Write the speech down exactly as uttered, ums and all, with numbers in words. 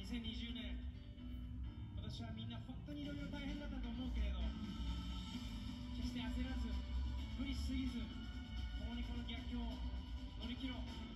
せんにじゅうねん、今年はみんな本当にいろいろ大変だったと思うけれど、決して焦らず無理しすぎず、共にこの逆境を乗り切ろう。